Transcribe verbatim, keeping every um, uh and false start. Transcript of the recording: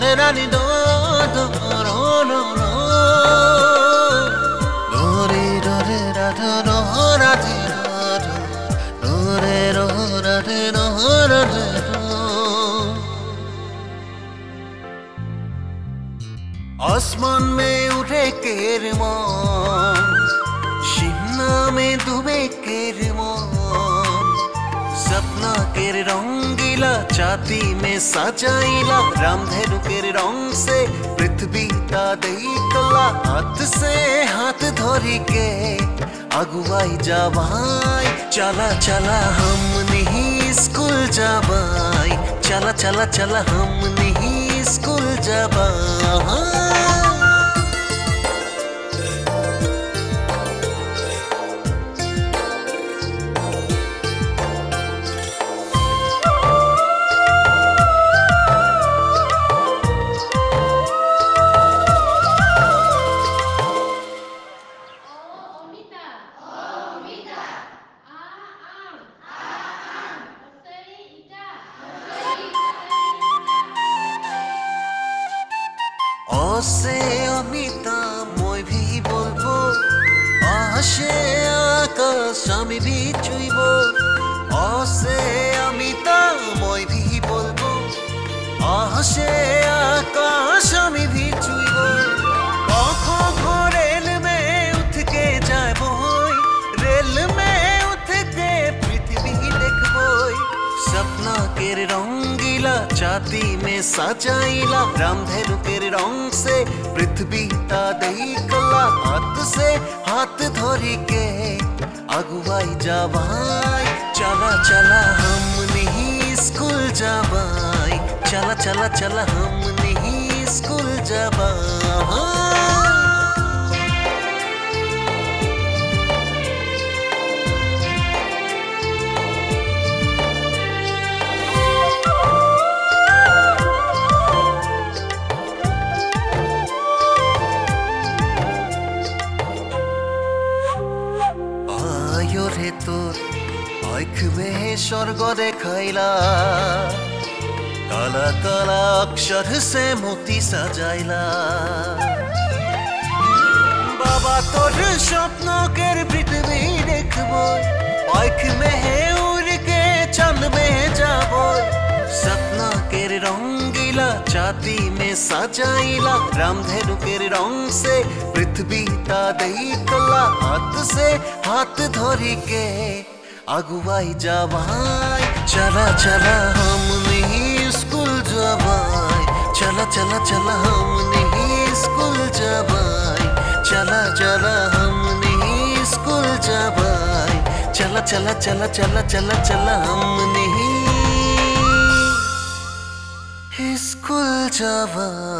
re ra ni do do ro ro ro do re do re ra do do ra di do do do re ro ra di do ra di do। आसमान में उड़े Kerman, Shimla में डूबे Kerman, सपना केर रंगीला छाती में सजाइला, रामधेनु केर रंग से पृथ्वी ता देखला, हाथ से हाथ धोरी के अगुवाई जाबाई, चला चला हम नहीं स्कूल जाबाई, चला चला चला हम नहीं स्कूल जाबाई। से अमिता মই भी बोलबो, आशे आकाश आमी भी छुइबो, से अमिता মই भी बोलबो, आशे आकाश आमी भी छुइबो, आँखों को रेल में उठ के जाबो, रेल में उठ के पृथ्वी देखबो, सपना केर रंगीला छाती में सजाइला, रामधेनु केर रंग से पृथ्वी ता देखला, हाथ से हाथ धोरी के अगुवाई जाबाई, चला चला हम नहीं स्कूल जाबाई, चला चला चला हम नहीं स्कूल जाबाई। रे तोर आँख में स्वर्ग देखाइला, काला काला अक्षर से मोती सजाइला, बाबा तोर स्वप्नों केर पृथ्वी देखबो, आँख में है उड़ के चंद में जाबो, सपना केर रंगीला छाती में सजाइला, रामधेनु केर रंग से पृथ्वी ता देखला, हाथ से हाथ धोरी के अगुवाई जाबाई, चला चला हम नहीं स्कूल जाबाई, चला चला चला हम नहीं स्कूल जाबाई, चला चला हम नहीं स्कूल जाबाई, चला चला चला चला चला चला हम नहीं स्कूल जाबाई।